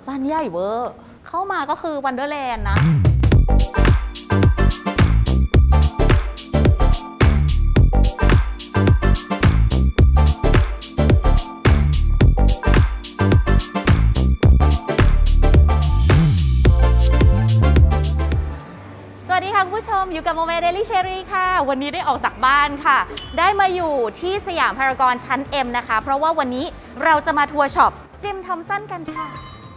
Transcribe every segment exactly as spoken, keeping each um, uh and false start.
ร้านใหญ่เวอร์เข้ามาก็คือวันเดอร์แลนด์นะผู้ชมอยู่กับโมเมเดลี่เชอรี่ค่ะวันนี้ได้ออกจากบ้านค่ะได้มาอยู่ที่สยามพารากอนชั้น M นะคะเพราะว่าวันนี้เราจะมาทัวร์ช็อปจิมทอมสันกันค่ะ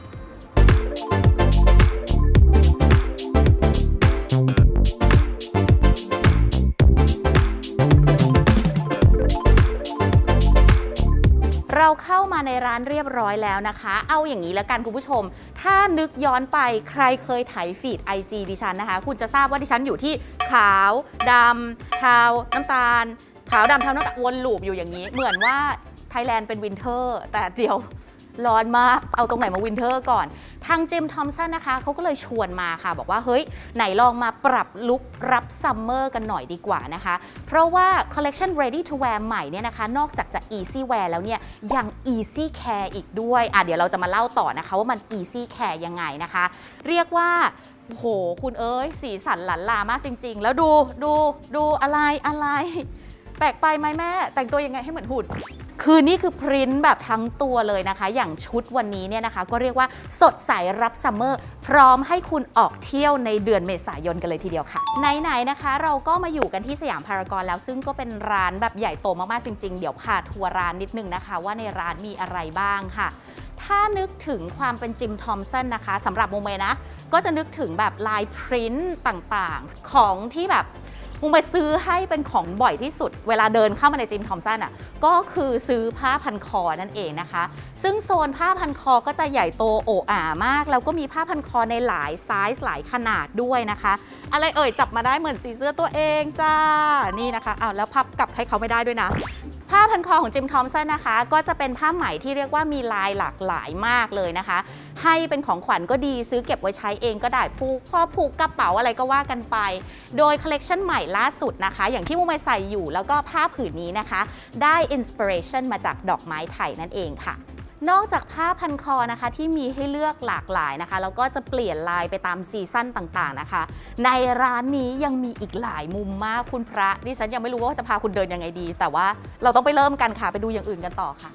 เราเข้ามาในร้านเรียบร้อยแล้วนะคะเอาอย่างนี้แล้วกันคุณผู้ชมถ้านึกย้อนไปใครเคยถ่ายฟีด ไอ จี ดิฉันนะคะคุณจะทราบว่าดิฉันอยู่ที่ขาวดำเทาน้ำตาลขาวดำเทาน้ำตาลวนลูปอยู่อย่างนี้เหมือนว่าไทยแลนด์เป็นวินเทอร์แต่เดี๋ยวร้อนมากเอาตรงไหนมาวินเทอร์ก่อนทางจิมทอมสันนะคะเขาก็เลยชวนมาค่ะบอกว่าเฮ้ยไหนลองมาปรับลุครับซัมเมอร์กันหน่อยดีกว่านะคะเพราะว่าคอลเลคชัน ready to wear ใหม่เนี่ยนะคะนอกจากจะ easy wear แล้วเนี่ยยัง easy care อีกด้วยอ่ะเดี๋ยวเราจะมาเล่าต่อนะคะว่ามัน easy care ยังไงนะคะเรียกว่าโอ้โหคุณเอ้ยสีสันหลันลามากจริงๆแล้วดูดูดูอะไรอะไรแปลกไปไหมแม่แต่งตัวยังไงให้เหมือนหุ่นคือนี่คือพริ้นท์แบบทั้งตัวเลยนะคะอย่างชุดวันนี้เนี่ยนะคะก็เรียกว่าสดใสรับซัมเมอร์พร้อมให้คุณออกเที่ยวในเดือนเมษายนกันเลยทีเดียวค่ะไหนๆนะคะเราก็มาอยู่กันที่สยามพารากอนแล้วซึ่งก็เป็นร้านแบบใหญ่โตมากๆจริงๆเดี๋ยวพาทัวร์ร้านนิดนึงนะคะว่าในร้านมีอะไรบ้างค่ะถ้านึกถึงความเป็นจิมทอมสันนะคะสำหรับโมเมนะก็จะนึกถึงแบบลายพริ้นท์ต่างๆของที่แบบมุงไปซื้อให้เป็นของบ่อยที่สุดเวลาเดินเข้ามาในจิมทอมสันอ่ะก็คือซื้อผ้าพันคอนั่นเองนะคะซึ่งโซนผ้าพันคอก็จะใหญ่โตโอ่อ่ามากแล้วก็มีผ้าพันคอในหลายไซส์หลายขนาดด้วยนะคะอะไรเอ่ยจับมาได้เหมือนสีเสื้อตัวเองจ้านี่นะคะอ้าวแล้วพับกลับให้เขาไม่ได้ด้วยนะผ้าพันคอของจิมทอมสันนะคะก็จะเป็นผ้าไหมที่เรียกว่ามีลายหลากหลายมากเลยนะคะให้เป็นของขวัญก็ดีซื้อเก็บไว้ใช้เองก็ได้ผูกข้อผูกกระเป๋าอะไรก็ว่ากันไปโดยคอลเลกชันใหม่ล่าสุดนะคะอย่างที่มุมใส่อยู่แล้วก็ผ้าผืนนี้นะคะได้อินสปิเรชันมาจากดอกไม้ไทยนั่นเองค่ะนอกจากผ้าพันคอนะคะที่มีให้เลือกหลากหลายนะคะแล้วก็จะเปลี่ยนลายไปตามซีซั่นต่างๆนะคะในร้านนี้ยังมีอีกหลายมุมมากคุณพระดิฉันยังไม่รู้ว่าจะพาคุณเดินยังไงดีแต่ว่าเราต้องไปเริ่มกันค่ะไปดูอย่างอื่นกันต่อค่ะ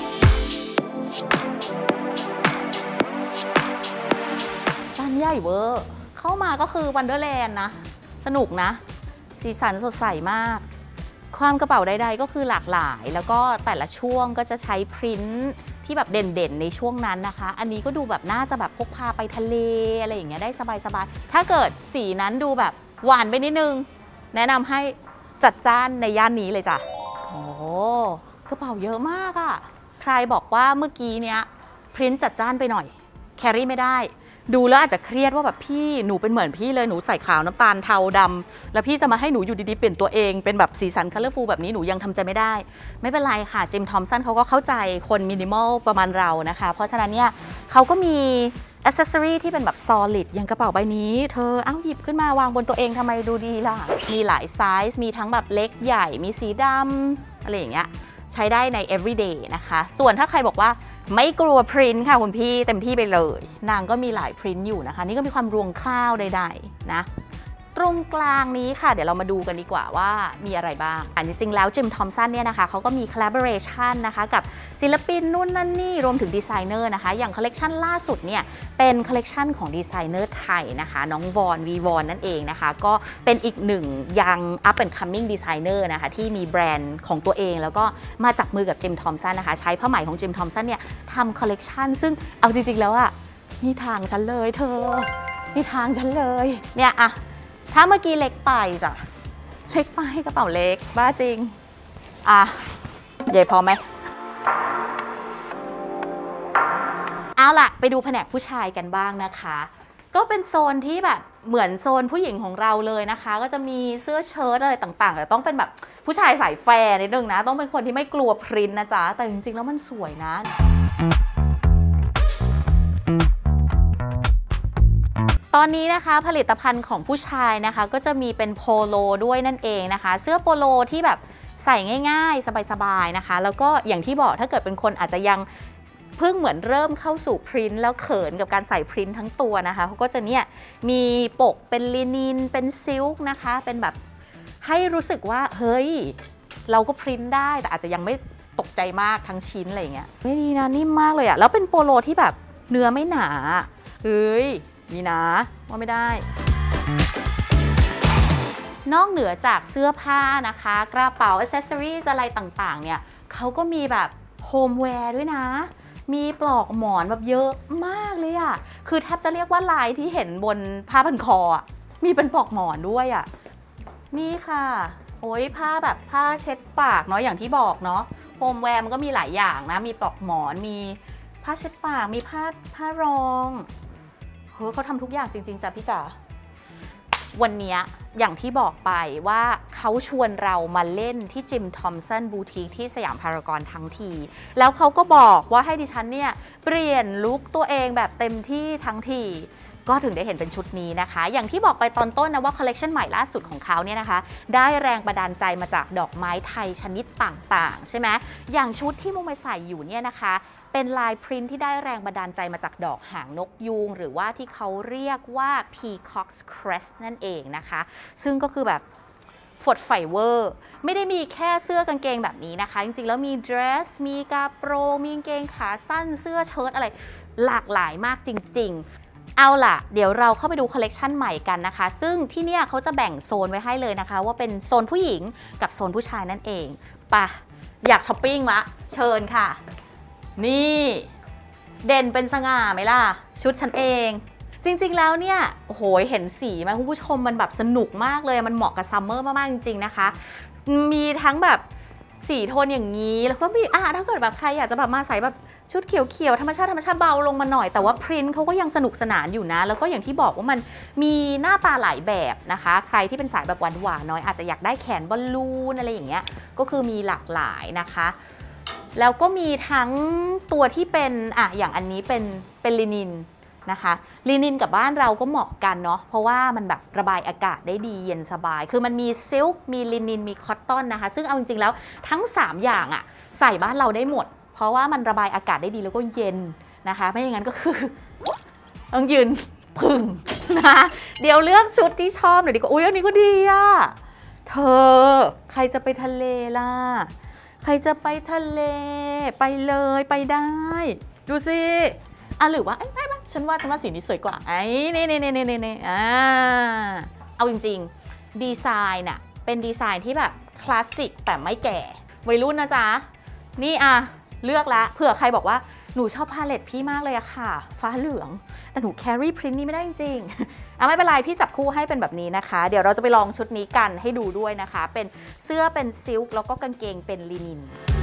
ร้านใหญ่เวอร์เข้ามาก็คือวันเดอร์แลนด์นะสนุกนะสีสันสดใสมากความกระเป๋าใดๆก็คือหลากหลายแล้วก็แต่ละช่วงก็จะใช้พริ้นท์ที่แบบเด่นๆในช่วงนั้นนะคะอันนี้ก็ดูแบบน่าจะแบบพกพาไปทะเลอะไรอย่างเงี้ยได้สบายๆถ้าเกิดสีนั้นดูแบบหวานไปนิดนึงแนะนำให้จัดจ้านในย่านนี้เลยจ้ะโอ้กระเป๋าเยอะมากอะใครบอกว่าเมื่อกี้เนี้ยพริ้นท์จัดจ้านไปหน่อยแครี่ไม่ได้ดูแล้วอาจจะเครียดว่าแบบพี่หนูเป็นเหมือนพี่เลยหนูใส่ขาวน้ำตาลเทาดำแล้วพี่จะมาให้หนูอยู่ดีๆเปลี่ยนตัวเองเป็นแบบสีสันคัลเลอร์ฟูลแบบนี้หนูยังทำใจไม่ได้ไม่เป็นไรค่ะจิมทอมสันเขาก็เข้าใจคนมินิมอลประมาณเรานะคะเพราะฉะนั้นเนี่ยเขาก็มีอ c เซสซอรีที่เป็นแบบ solid อย่างกระเป๋าใบนี้เธอเอ้าหยิบขึ้นมาวางบนตัวเองทำไมดูดีล่ะมีหลายไซส์มีทั้งแบบเล็กใหญ่มีสีดำอะไรอย่างเงี้ยใช้ได้ใน everyday นะคะส่วนถ้าใครบอกว่าไม่กลัวพริ้นท์ค่ะคุณพี่เต็มที่ไปเลยนางก็มีหลายพริ้นท์อยู่นะคะนี่ก็มีความรวงข้าวใดๆนะตรงกลางนี้ค่ะเดี๋ยวเรามาดูกันดีกว่าว่ามีอะไรบ้างอันจริงๆแล้วจิมทอมสันเนี่ยนะคะเขาก็มี collaboration นะคะกับศิลปินนู่นนั่นนี่รวมถึงดีไซเนอร์นะคะอย่างคอลเลกชันล่าสุดเนี่ยเป็นคอลเลกชันของดีไซเนอร์ไทยนะคะน้องวอนวีวอนนั่นเองนะคะก็เป็นอีกหนึ่งยัง up and coming designer นะคะที่มีแบรนด์ของตัวเองแล้วก็มาจับมือกับจิมทอมสันนะคะใช้ผ้าไหมของจิมทอมสันเนี่ยทำคอลเลกชันซึ่งเอาจริงๆแล้วอะนี่ทางฉันเลยเธอนี่ทางฉันเลยเนี่ยอะถ้าเมื่อกี้เล็กไปจ้ะเล็กไปกระเป๋าเล็กบ้าจริงอ่ะใหญ่พอไหมเอาล่ะไปดูแผนกผู้ชายกันบ้างนะคะก็เป็นโซนที่แบบเหมือนโซนผู้หญิงของเราเลยนะคะก็จะมีเสื้อเชิ้ตอะไรต่างๆแต่ต้องเป็นแบบผู้ชายสายแฟร์นิดนึงนะต้องเป็นคนที่ไม่กลัวพริ้นท์นะจ๊ะแต่จริงๆแล้วมันสวยนะตอนนี้นะคะผลิตภัณฑ์ของผู้ชายนะคะก็จะมีเป็นโพโลด้วยนั่นเองนะคะเสื้อโปโลที่แบบใส่ง่ายๆสบายๆนะคะแล้วก็อย่างที่บอกถ้าเกิดเป็นคนอาจจะยังเพิ่งเหมือนเริ่มเข้าสู่พรินท์แล้วเขินกับการใส่พรินท์ทั้งตัวนะคะเขาก็จะเนี่ยมีปกเป็นลินินเป็นซิลค์นะคะเป็นแบบให้รู้สึกว่าเฮ้ยเราก็พรินท์ได้แต่อาจจะยังไม่ตกใจมากทั้งชิ้นอะไรเงี้ยไม่ดีนะนิ่มมากเลยอะแล้วเป็นโปโลที่แบบเนื้อไม่หนาเฮ้ยมีนะว่าไม่ได้นอกเหนือจากเสื้อผ้านะคะกระเป๋าอิสเซอรี่อะไรต่างๆเนี่ยเขาก็มีแบบโฮมแวร์ด้วยนะมีปลอกหมอนแบบเยอะมากเลยอะคือแทบจะเรียกว่าลายที่เห็นบนผ้าพันคออะมีเป็นปลอกหมอนด้วยอะนี่ค่ะโอ้ยผ้าแบบผ้าเช็ดปากเนาะอย่างที่บอกเนาะโฮมแวร์มันก็มีหลายอย่างนะมีปลอกหมอนมีผ้าเช็ดปากมีผ้าผ้ารองเฮ้ยเขาทำทุกอย่างจริงๆจ้ะพี่จ๋าวันนี้อย่างที่บอกไปว่าเขาชวนเรามาเล่นที่จิมทอมสันบูติกที่สยามพารากอนทั้งทีแล้วเขาก็บอกว่าให้ดิฉันเนี่ยเปลี่ยนลุคตัวเองแบบเต็มที่ทั้งทีก็ถึงได้เห็นเป็นชุดนี้นะคะอย่างที่บอกไปตอนต้นนะว่าคอลเลกชันใหม่ล่าสุดของเขาเนี่ยนะคะได้แรงบันดาลใจมาจากดอกไม้ไทยชนิดต่างๆใช่ไหมอย่างชุดที่มุมไปใส่อยู่เนี่ยนะคะเป็นลายพรินท์ที่ได้แรงบันดาลใจมาจากดอกหางนกยูงหรือว่าที่เขาเรียกว่า Peacock's Crest นั่นเองนะคะซึ่งก็คือแบบฝดไฟเวอร์ไม่ได้มีแค่เสื้อกางเกงแบบนี้นะคะจริงๆแล้วมีเดรสมีกระโปรงมีกางเกงขาสั้นเสื้อเชิ้ตอะไรหลากหลายมากจริงๆเอาล่ะเดี๋ยวเราเข้าไปดูคอลเลกชันใหม่กันนะคะซึ่งที่เนี่ยเขาจะแบ่งโซนไว้ให้เลยนะคะว่าเป็นโซนผู้หญิงกับโซนผู้ชายนั่นเองปะอยากช้อปปิ้งละเชิญค่ะนี่เด่นเป็นสง่าไหมล่ะชุดฉันเองจริงๆแล้วเนี่ยโอ้โหเห็นสีไหมคุณผู้ชมมันแบบสนุกมากเลยมันเหมาะกับซัมเมอร์มากๆจริงๆนะคะมีทั้งแบบสีโทนอย่างนี้แล้วก็มีอ่ะถ้าเกิดแบบใครอยากจะแบบมาใส่แบบชุดเขียวๆธรรมชาติธรรมชาติเบาลงมาหน่อยแต่ว่าพรินท์เขาก็ยังสนุกสนานอยู่นะแล้วก็อย่างที่บอกว่ามันมีหน้าตาหลายแบบนะคะใครที่เป็นสายแบบหวานๆน้อยอาจจะอยากได้แขนบอลลูนอะไรอย่างเงี้ยก็คือมีหลากหลายนะคะแล้วก็มีทั้งตัวที่เป็นอ่ะอย่างอันนี้เป็นเป็นลินินนะคะลินินกับบ้านเราก็เหมาะกันเนาะเพราะว่ามันแบบระบายอากาศได้ดีเย็นสบายคือมันมีซิลค์มีลินินมีคอตตอนนะคะซึ่งเอาจริงๆแล้วทั้งสามอย่างอะใส่บ้านเราได้หมดเพราะว่ามันระบายอากาศได้ดีแล้วก็เย็นนะคะไม่อย่างนั้นก็คือต้องยืนพึ่งนะเดี๋ยวเลือกชุดที่ชอบหน่อยดีกว่าอุ้ยอันนี้ก็ดีอะเธอใครจะไปทะเลล่ะใครจะไปทะเลไปเลยไปได้ดูสิอ่ะหรือว่าไอ้ไม่ไม่ฉันว่าฉันว่าสีนี้สวยกว่าไอ้เน่เน่เน่เน่เน่อ่าเอาจริงๆดีไซน์น่ะเป็นดีไซน์ที่แบบคลาสสิกแต่ไม่แก่วัยรุ่นนะจ๊ะนี่อ่ะเลือกละเผื่อใครบอกว่าหนูชอบพาเลตพี่มากเลยอะค่ะฟ้าเหลืองแต่หนูแครี่พรินท์นี่ไม่ได้จริงๆอ่ะไม่เป็นไรพี่จับคู่ให้เป็นแบบนี้นะคะเดี๋ยวเราจะไปลองชุดนี้กันให้ดูด้วยนะคะเป็นเสื้อเป็นซิลค์แล้วก็กางเกงเป็นลินิน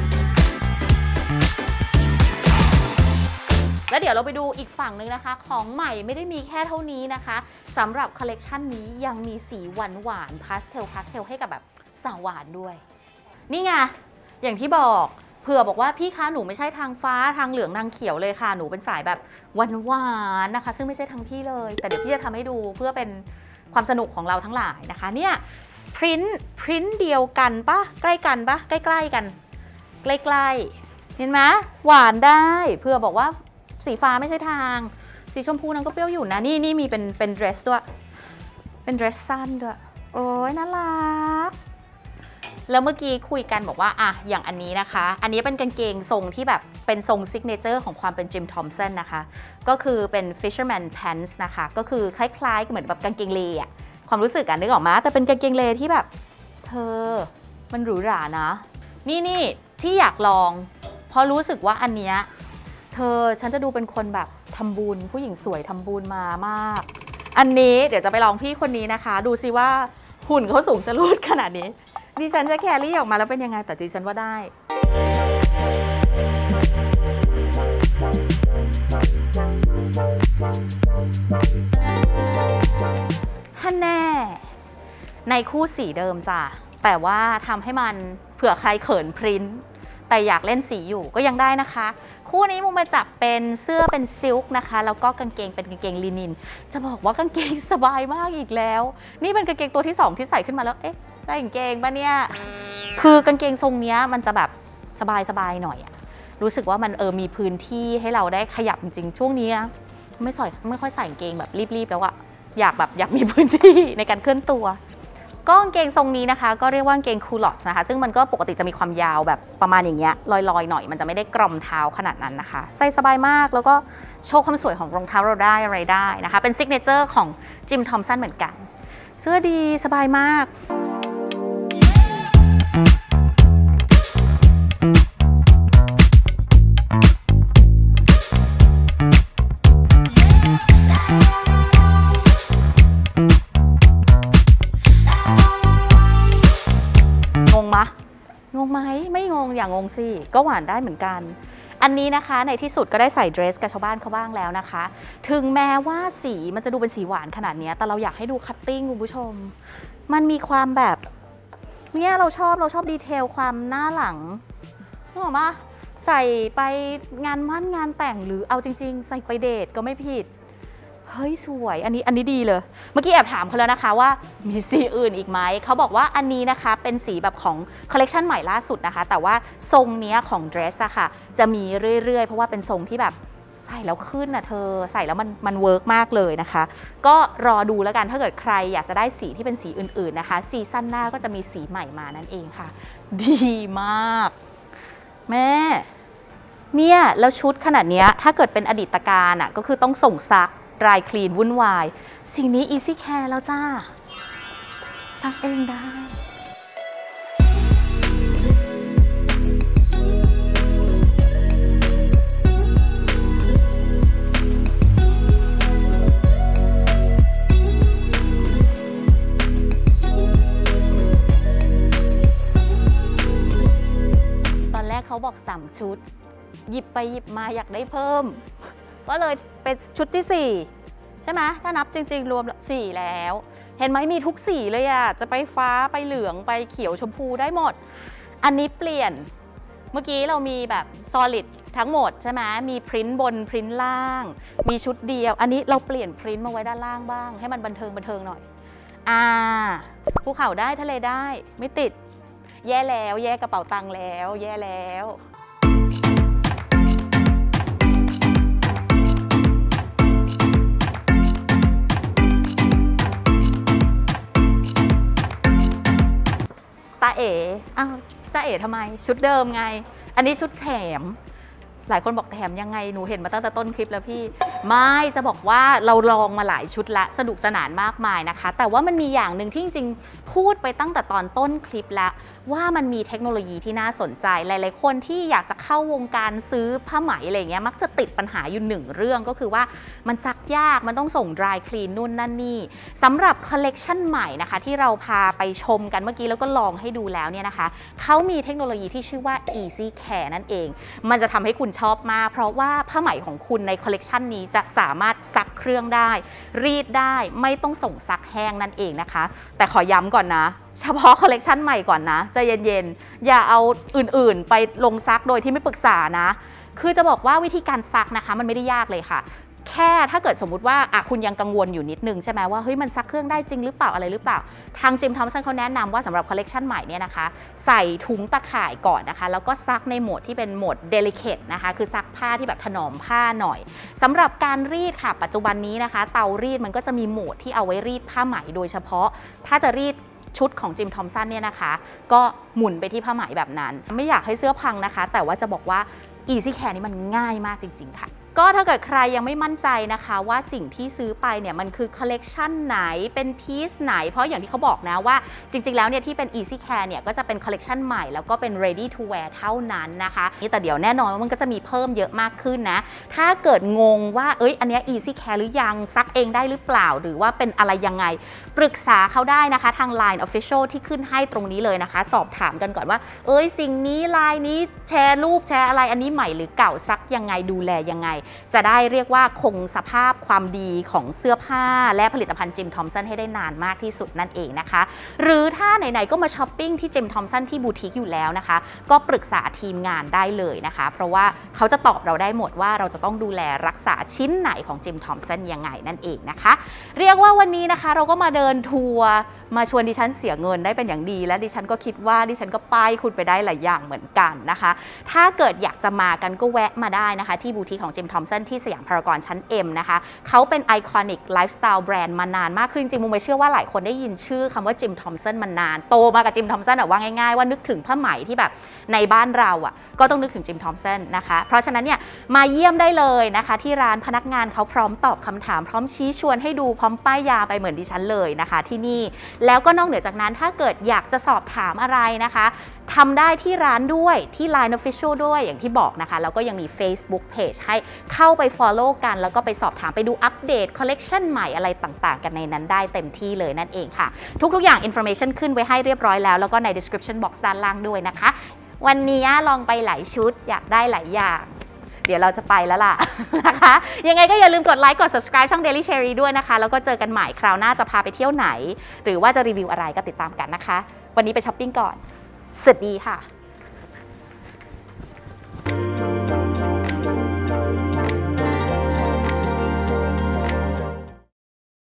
แล้วเดี๋ยวเราไปดูอีกฝั่งหนึ่งนะคะของใหม่ไม่ได้มีแค่เท่านี้นะคะสำหรับคอลเลกชันนี้ยังมีสีหวานหวานพาสเทลพาสเทลให้กับแบบสาวหวานด้วยนี่ไงอย่างที่บอกเผื่อบอกว่าพี่คะหนูไม่ใช่ทางฟ้าทางเหลืองทางเขียวเลยค่ะหนูเป็นสายแบบหวานหวานนะคะซึ่งไม่ใช่ทางพี่เลยแต่เดี๋ยวพี่จะทำให้ดูเพื่อเป็นความสนุกของเราทั้งหลายนะคะเนี่ยพรินท์พรินท์เดียวกันปะใกล้กันปะใกล้ๆกันใกล้ๆเห็นไหมหวานได้เผื่อบอกว่าสีฟ้าไม่ใช่ทางสีชมพูนั้นก็เปรี้ยวอยู่นะนี่นี่มีเป็นเป็นเดรสด้วยเป็นเดรสสั้นด้วยโอ้ยน่ารักแล้วเมื่อกี้คุยกันบอกว่าอ่ะอย่างอันนี้นะคะอันนี้เป็นกางเกงทรงที่แบบเป็นทรงซิกเนเจอร์ของความเป็นจิมทอมสันนะคะก็คือเป็น fisherman pants นะคะก็คือคล้ายๆเหมือนแบบกางเกงเลอะความรู้สึกอ่ะนึกออกมาแต่เป็นกางเกงเลที่แบบเธอมันหรูหรานะนี่นี่ที่อยากลองเพราะรู้สึกว่าอันเนี้ยเธอฉันจะดูเป็นคนแบบทำบุญผู้หญิงสวยทำบุญมามากอันนี้เดี๋ยวจะไปลองพี่คนนี้นะคะดูซิว่าหุ่นเขาสูงจะรูดขนาดนี้ดิฉันจะแครี่ออกมาแล้วเป็นยังไงแต่ดิฉันว่าได้ฮันแน่ในคู่สีเดิมจ้ะแต่ว่าทำให้มันเผื่อใครเขินพรินท์แต่อยากเล่นสีอยู่ก็ยังได้นะคะคู่นี้มุมมาจับเป็นเสื้อเป็นซิลค์นะคะแล้วก็กางเกงเป็นกางเกงลินินจะบอกว่ากางเกงสบายมากอีกแล้วนี่เป็นกางเกงตัวที่สองที่ใส่ขึ้นมาแล้วเอ๊ะใส่กางเกงปะเนี่ยคือกางเกงทรงเนี้ยมันจะแบบสบายๆหน่อยอะรู้สึกว่ามันเออมีพื้นที่ให้เราได้ขยับจริงๆช่วงนี้ไม่ใส่ไม่ค่อยใส่กางเกงแบบรีบๆแล้วอะอยากแบบอยากมีพื้นที่ในการเคลื่อนตัวก็กางเกงทรงนี้นะคะก็เรียกว่ากางเกงคูลอตส์นะคะซึ่งมันก็ปกติจะมีความยาวแบบประมาณอย่างเงี้ยลอยๆหน่อยมันจะไม่ได้กรอมเท้าขนาดนั้นนะคะใส่สบายมากแล้วก็โชว์ความสวยของรองเท้าเราได้อะไรได้นะคะเป็นซิกเนเจอร์ของจิมทอมสันเหมือนกันเสื้อดีสบายมากงงมะงงไหมไม่งงอย่างงงสิก็หวานได้เหมือนกันอันนี้นะคะในที่สุดก็ได้ใส่เดรสกับชาวบ้านเขาบ้างแล้วนะคะถึงแม้ว่าสีมันจะดูเป็นสีหวานขนาดนี้แต่เราอยากให้ดูคัตติ้งคุณผู้ชมมันมีความแบบเนี่ยเราชอบเราชอบดีเทลความหน้าหลังนึกออกปะใส่ไปงานมั่นงานแต่งหรือเอาจริงๆใส่ไปเดทก็ไม่ผิดเฮ้ยสวยอันนี้อันนี้ดีเลยเมื่อกี้แอบถามเขาแล้วนะคะว่ามีสีอื่นอีกไหมเขาบอกว่าอันนี้นะคะเป็นสีแบบของคอลเลกชันใหม่ล่าสุดนะคะแต่ว่าทรงเนี้ยของเดรสอะค่ะจะมีเรื่อยๆเพราะว่าเป็นทรงที่แบบใส่แล้วขึ้นนะเธอใส่แล้วมันมันเวิร์กมากเลยนะคะก็รอดูแล้วกันถ้าเกิดใครอยากจะได้สีที่เป็นสีอื่นๆนะคะซีซั่นหน้าก็จะมีสีใหม่มานั่นเองค่ะดีมากแม่เนี่ยแล้วชุดขนาดนี้ถ้าเกิดเป็นอดีตการอะก็คือต้องส่งซักดรายคลีนวุ่นวายสิ่งนี้ Easy Care แล้วจ้าซักเองได้ตอนแรกเขาบอกสามชุดหยิบไปหยิบมาอยากได้เพิ่มก็เลยเป็นชุดที่สี่ใช่ไหมถ้านับจริงๆรวมสี่แล้วเห็นไหมมีทุกสีเลยอะจะไปฟ้าไปเหลืองไปเขียวชมพูได้หมดอันนี้เปลี่ยนเมื่อกี้เรามีแบบ solid ทั้งหมดใช่ไหมมีพริ้นบนพริ้นล่างมีชุดเดียวอันนี้เราเปลี่ยนพริ้นมาไว้ด้านล่างบ้างให้มันบันเทิงบันเทิงหน่อยอ่าภูเขาได้ทะเลได้ไม่ติดแย่แล้วแย่กระเป๋าตังค์แล้วแย่แล้วตาเอ๋อ้าวตาเอ๋ทำไมชุดเดิมไงอันนี้ชุดแถมหลายคนบอกแถมยังไงหนูเห็นมาตั้งแต่ต้นคลิปแล้วพี่ไม่จะบอกว่าเราลองมาหลายชุดละสนุกสนานมากมายนะคะแต่ว่ามันมีอย่างหนึ่งที่จริงๆพูดไปตั้งแต่ตอนต้นคลิปแล้วว่ามันมีเทคโนโลยีที่น่าสนใจหลายๆคนที่อยากจะเข้าวงการซื้อผ้าไหมอะไรเงี้ยมักจะติดปัญหาอยู่หนึ่งเรื่องก็คือว่ามันซักยากมันต้องส่ง dry clean นู่นนั่นนี่สำหรับคอลเลกชันใหม่นะคะที่เราพาไปชมกันเมื่อกี้แล้วก็ลองให้ดูแล้วเนี่ยนะคะเขามีเทคโนโลยีที่ชื่อว่า Easy Care นั่นเองมันจะทำให้คุณชอบมากเพราะว่าผ้าไหมของคุณในคอลเลกชันนี้จะสามารถซักเครื่องได้รีดได้ไม่ต้องส่งซักแห้งนั่นเองนะคะแต่ขอย้ำก่อนนะเฉพาะคอลเลกชันใหม่ก่อนนะใจเย็นๆอย่าเอาอื่นๆไปลงซักโดยที่ไม่ปรึกษานะคือจะบอกว่าวิธีการซักนะคะมันไม่ได้ยากเลยค่ะแค่ถ้าเกิดสมมุติว่าอ่ะคุณยังกังวลอยู่นิดนึงใช่ไหมว่าเฮ้ยมันซักเครื่องได้จริงหรือเปล่าอะไรหรือเปล่าทางจิมทอมสันเขาแนะนำว่าสำหรับคอลเลกชันใหม่เนี่ยนะคะใส่ถุงตะข่ายก่อนนะคะแล้วก็ซักในโหมดที่เป็นโหมด delicate นะคะคือซักผ้าที่แบบถนอมผ้าหน่อยสำหรับการรีดค่ะปัจจุบันนี้นะคะเตารีดมันก็จะมีโหมดที่เอาไว้รีดผ้าไหมโดยเฉพาะถ้าจะรีดชุดของจิมทอมสันเนี่ยนะคะก็หมุนไปที่ผ้าไหมแบบนั้นไม่อยากให้เสื้อพังนะคะแต่ว่าจะบอกว่า Easy Care นี่มันง่ายมากจริงๆค่ะก็ถ้าเกิดใครยังไม่มั่นใจนะคะว่าสิ่งที่ซื้อไปเนี่ยมันคือคอลเลกชันไหนเป็นพีซไหนเพราะอย่างที่เขาบอกนะว่าจริงๆแล้วเนี่ยที่เป็น Easy Care เนี่ยก็จะเป็นคอลเลกชันใหม่แล้วก็เป็น ready to wear เท่านั้นนะคะนี่แต่เดี๋ยวแน่นอนว่ามันก็จะมีเพิ่มเยอะมากขึ้นนะถ้าเกิดงงว่าเอ้ยอันนี้ Easy Care หรือยังซักเองได้หรือเปล่าหรือว่าเป็นอะไรยังไงปรึกษาเขาได้นะคะทาง ไลน์ Official ที่ขึ้นให้ตรงนี้เลยนะคะสอบถามกันก่อนว่าเอ้ยสิ่งนี้ไลน์นี้แชร์รูปแชร์อะไรอันนี้ใหม่หรือเก่าซักยังไงดูแลยังไงจะได้เรียกว่าคงสภาพความดีของเสื้อผ้าและผลิตภัณฑ์จิมทอมสันให้ได้นานมากที่สุดนั่นเองนะคะหรือถ้าไหนๆก็มาช้อปปิ้งที่จิมทอมสันที่บูติกอยู่แล้วนะคะก็ปรึกษาทีมงานได้เลยนะคะเพราะว่าเขาจะตอบเราได้หมดว่าเราจะต้องดูแลรักษาชิ้นไหนของจิมทอมสันยังไงนั่นเองนะคะเรียกว่าวันนี้นะคะเราก็มาเดินทัวร์มาชวนดิฉันเสียเงินได้เป็นอย่างดีและดิฉันก็คิดว่าดิฉันก็ป้ายคุณไปได้หลายอย่างเหมือนกันนะคะถ้าเกิดอยากจะมากันก็แวะมาได้นะคะที่บูติกของจิมทอมสันที่สยามพารากอนชั้น M นะคะเขาเป็นไอคอนิกไลฟ์สไตล์แบรนด์มานานมากคือจริงๆมุมไปเชื่อว่าหลายคนได้ยินชื่อคำว่าจิมทอมสันมานานโตมากับจิมทอมสันอะว่าง่ายๆว่านึกถึงผ้าไหมที่แบบในบ้านเราอ่ะก็ต้องนึกถึงจิมทอมสันนะคะเพราะฉะนั้นเนี่ยมาเยี่ยมได้เลยนะคะที่ร้านพนักงานเขาพร้อมตอบคำถามพร้อมชี้ชวนให้ดูพร้อมป้ายยาไปเหมือนดิฉันเลยนะคะที่นี่แล้วก็นอกเหนือจากนั้นถ้าเกิดอยากจะสอบถามอะไรนะคะทำได้ที่ร้านด้วยที่ ไลน์ Official ด้วยอย่างที่บอกนะคะแล้วก็ยังมี Facebook Page ให้เข้าไป follow กันแล้วก็ไปสอบถามไปดูอัปเดตคอลเลกชันใหม่อะไรต่างๆกันในนั้นได้เต็มที่เลยนั่นเองค่ะทุกๆอย่าง information ขึ้นไว้ให้เรียบร้อยแล้วแล้วก็ใน description box ด้านล่างด้วยนะคะวันนี้ลองไปหลายชุดอยากได้หลายอย่างเดี๋ยวเราจะไปแล้วล่ะนะคะยังไงก็อย่าลืมกดไลค์กด subscribe ช่อง Daily Cherry ด้วยนะคะแล้วก็เจอกันใหม่คราวหน้าจะพาไปเที่ยวไหนหรือว่าจะรีวิวอะไรก็ติดตามกันนะคะวันนี้ไปช้อปปิ้งก่อนสวัสดีค่ะ